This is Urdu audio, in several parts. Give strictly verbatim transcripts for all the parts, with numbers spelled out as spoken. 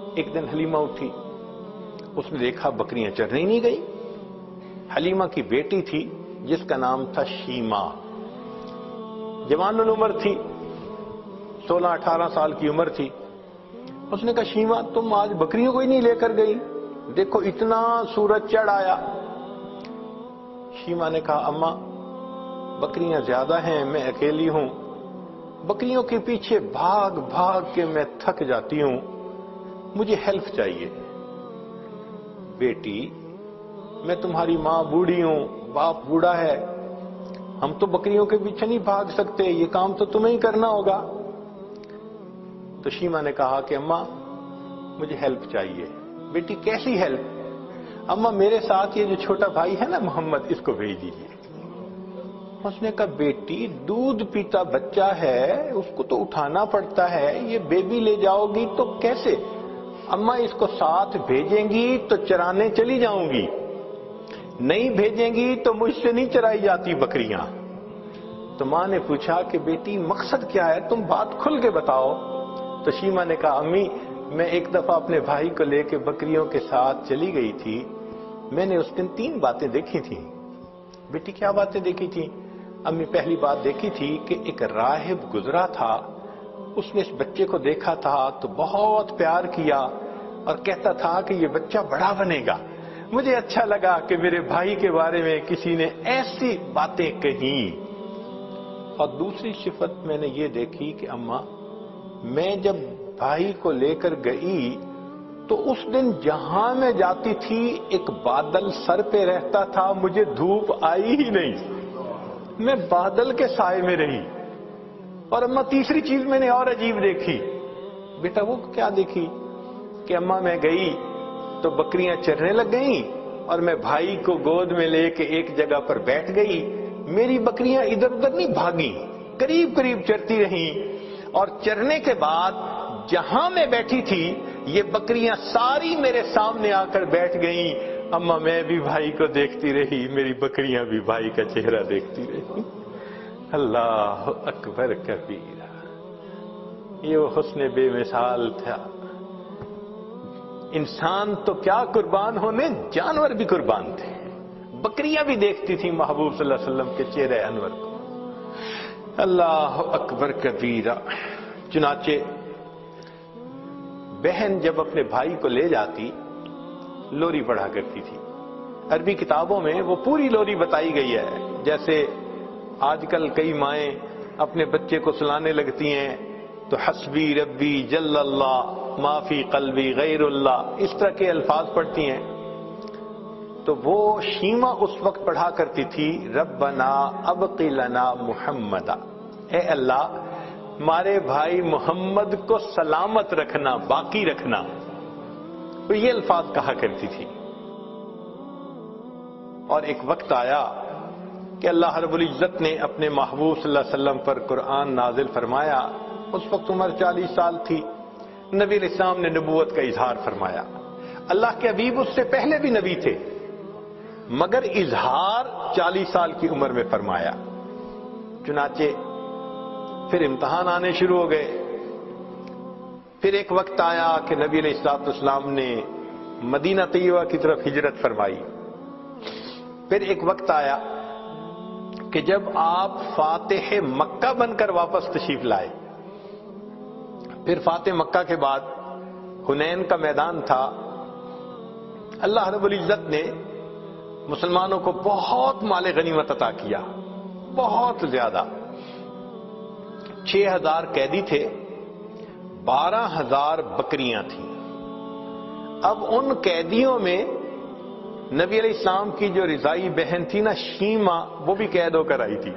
ایک دن حلیمہ اٹھی، اس نے دیکھا بکریاں چرنے نہیں گئی۔ حلیمہ کی بیٹی تھی جس کا نام تھا شیمہ، جوان العمر تھی، سولہ اٹھارہ سال کی عمر تھی۔ اس نے کہا شیمہ تم آج بکریوں کو ہی نہیں لے کر گئی، دیکھو اتنا سورج چڑھ آیا۔ شیمہ نے کہا اماں بکریاں زیادہ ہیں، میں اکیلی ہوں، بکریوں کے پیچھے بھاگ بھاگ کے میں تھک جاتی ہوں، مجھے ہیلپ چاہیے۔ بیٹی میں تمہاری ماں بوڑھی ہوں، باپ بوڑھا ہے، ہم تو بکریوں کے پیچھے نہیں بھاگ سکتے، یہ کام تو تمہیں ہی کرنا ہوگا۔ تو شیمہ نے کہا کہ اماں مجھے ہیلپ چاہیے۔ بیٹی کیسی ہیلپ؟ اماں میرے ساتھ یہ جو چھوٹا بھائی ہے نا محمد، اس کو بھیج دیجیے۔ اس نے کہا بیٹی دودھ پیتا بچہ ہے، اس کو تو اٹھانا پڑتا ہے، یہ بیبی لے جاؤ گی تو کیسے؟ اماں اس کو ساتھ بھیجیں گی تو چرانے چلی جاؤں گی، نہیں بھیجیں گی تو مجھ سے نہیں چرائی جاتی بکریاں۔ تو ماں نے پوچھا کہ بیٹی مقصد کیا ہے، تم بات کھل کے بتاؤ۔ تو شیمہ نے کہا امی میں ایک دفعہ اپنے بھائی کو لے کے بکریوں کے ساتھ چلی گئی تھی، میں نے اس دن تین باتیں دیکھی تھیں۔ بیٹی کیا باتیں دیکھی تھیں؟ امی پہلی بات دیکھی تھی کہ ایک راہب گزرا تھا، اس نے اس بچے کو دیکھا تھا تو بہت پیار کیا اور کہتا تھا کہ یہ بچہ بڑا بنے گا۔ مجھے اچھا لگا کہ میرے بھائی کے بارے میں کسی نے ایسی باتیں کہیں۔ اور دوسری صفت میں نے یہ دیکھی کہ اماں میں جب بھائی کو لے کر گئی تو اس دن جہاں میں جاتی تھی ایک بادل سر پہ رہتا تھا، مجھے دھوپ آئی ہی نہیں، میں بادل کے سائے میں رہی۔ اور اماں تیسری چیز میں نے اور عجیب دیکھی۔ بیٹا وہ کیا دیکھی؟ کہ اماں میں گئی تو بکریاں چرنے لگ گئیں اور میں بھائی کو گود میں لے کے ایک جگہ پر بیٹھ گئی، میری بکریاں ادھر ادھر نہیں بھاگیں، قریب قریب چرتی رہیں، اور چرنے کے بعد جہاں میں بیٹھی تھی یہ بکریاں ساری میرے سامنے آ کر بیٹھ گئیں۔ اماں میں بھی بھائی کو دیکھتی رہی، میری بکریاں بھی بھائی کا چہرہ دیکھتی رہی۔ اللہ اکبر کبیرہ، یہ وہ حسن بے مثال تھا۔ انسان تو کیا قربان ہونے، جانور بھی قربان تھے، بکریاں بھی دیکھتی تھیں محبوب صلی اللہ علیہ وسلم کے چہرے انور کو۔ اللہ اکبر کبیرہ۔ چنانچہ بہن جب اپنے بھائی کو لے جاتی لوری پڑھا کرتی تھی۔ عربی کتابوں میں وہ پوری لوری بتائی گئی ہے، جیسے آج کل کئی مائیں اپنے بچے کو سلانے لگتی ہیں تو حسبی ربی جل اللہ ما فی قلبی غیر اللہ، اس طرح کے الفاظ پڑھتی ہیں۔ تو وہ شیمہ اس وقت پڑھا کرتی تھی ربنا ابقی لنا محمدا، اے اللہ ہمارے بھائی محمد کو سلامت رکھنا، باقی رکھنا، تو یہ الفاظ کہا کرتی تھی۔ اور ایک وقت آیا کہ اللہ رب العزت نے اپنے محبوب صلی اللہ علیہ وسلم پر قرآن نازل فرمایا، اس وقت عمر چالیس سال تھی، نبی علیہ السلام نے نبوت کا اظہار فرمایا۔ اللہ کے حبیب اس سے پہلے بھی نبی تھے، مگر اظہار چالیس سال کی عمر میں فرمایا۔ چنانچہ پھر امتحان آنے شروع ہو گئے۔ پھر ایک وقت آیا کہ نبی علیہ الصلوۃ والسلام نے مدینہ طیبہ کی طرف ہجرت فرمائی۔ پھر ایک وقت آیا کہ جب آپ فاتح مکہ بن کر واپس تشریف لائے۔ پھر فاتح مکہ کے بعد حنین کا میدان تھا، اللہ رب العزت نے مسلمانوں کو بہت مال غنیمت عطا کیا، بہت زیادہ۔ چھ ہزار قیدی تھے، بارہ ہزار بکریاں تھیں۔ اب ان قیدیوں میں نبی علیہ السلام کی جو رضائی بہن تھی نا شیمہ، وہ بھی قید ہو کر آئی تھی۔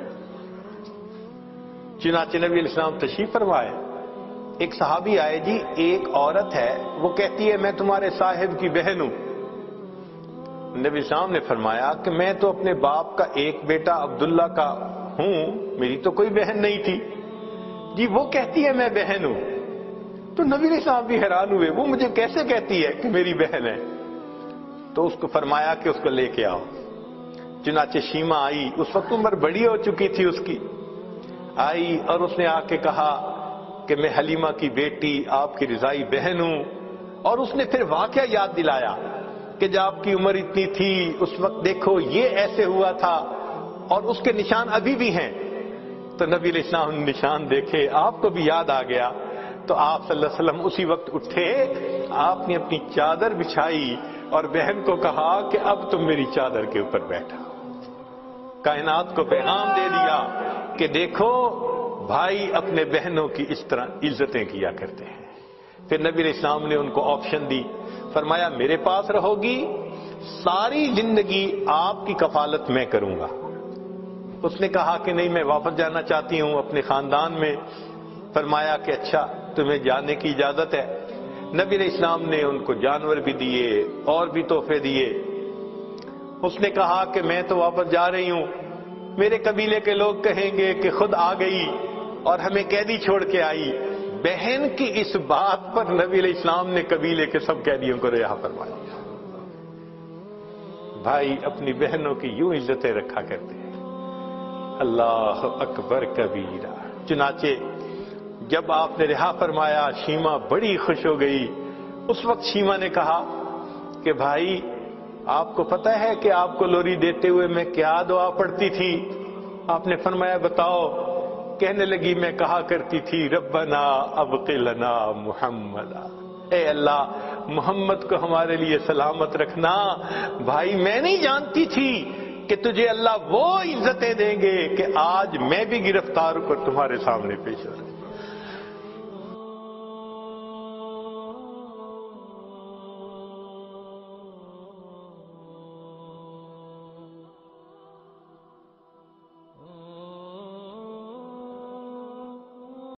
چنانچہ نبی علیہ السلام تشریف فرمائے، ایک صحابی آئے، جی ایک عورت ہے وہ کہتی ہے میں تمہارے صاحب کی بہن ہوں۔ نبی السلام نے فرمایا کہ میں تو اپنے باپ کا ایک بیٹا عبداللہ کا ہوں، میری تو کوئی بہن نہیں تھی۔ جی وہ کہتی ہے میں بہن ہوں۔ تو نبی علیہ السلام بھی حیران ہوئے، وہ مجھے کیسے کہتی ہے کہ میری بہن ہے؟ تو اس کو فرمایا کہ اس کو لے کے آؤ۔ چنانچہ شیمہ آئی، اس وقت عمر بڑی ہو چکی تھی اس کی، آئی اور اس نے آ کے کہا کہ میں حلیمہ کی بیٹی آپ کی رضائی بہن ہوں، اور اس نے پھر واقعہ یاد دلایا کہ جب آپ کی عمر اتنی تھی اس وقت دیکھو یہ ایسے ہوا تھا اور اس کے نشان ابھی بھی ہیں. تو نبی علیہ السلام نے نشان دیکھے, آپ کو بھی یاد آ گیا. تو آپ صلی اللہ علیہ وسلم اسی وقت اٹھے, آپ نے اپنی چادر بچھائی اور بہن کو کہا کہ اب تم میری چادر کے اوپر بیٹھا. کائنات کو پیغام دے دیا کہ دیکھو بھائی اپنے بہنوں کی اس طرح عزتیں کیا کرتے ہیں. پھر نبی علیہ السلام نے ان کو آپشن دی, فرمایا میرے پاس رہو گی, ساری زندگی آپ کی کفالت میں کروں گا. اس نے کہا کہ نہیں میں واپس جانا چاہتی ہوں اپنے خاندان میں. فرمایا کہ اچھا تمہیں جانے کی اجازت ہے. نبی علیہ السلام نے ان کو جانور بھی دیے اور بھی تحفے دیے. اس نے کہا کہ میں تو واپس جا رہی ہوں, میرے قبیلے کے لوگ کہیں گے کہ خود آ گئی اور ہمیں قیدی چھوڑ کے آئی. بہن کی اس بات پر نبی علیہ السلام نے قبیلے کے سب قیدیوں کو رہا فرمایا. بھائی اپنی بہنوں کی یوں عزتیں رکھا کرتے ہیں. اللہ اکبر کبیرہ. چنانچہ جب آپ نے رہا فرمایا شیما بڑی خوش ہو گئی. اس وقت شیما نے کہا کہ بھائی آپ کو پتہ ہے کہ آپ کو لوری دیتے ہوئے میں کیا دعا پڑھتی تھی؟ آپ نے فرمایا بتاؤ. کہنے لگی میں کہا کرتی تھی ربنا ابق لنا محمد, اے اللہ محمد کو ہمارے لیے سلامت رکھنا. بھائی میں نہیں جانتی تھی کہ تجھے اللہ وہ عزتیں دیں گے کہ آج میں بھی گرفتار ہو کر تمہارے سامنے پیش ہو رہا ہوں.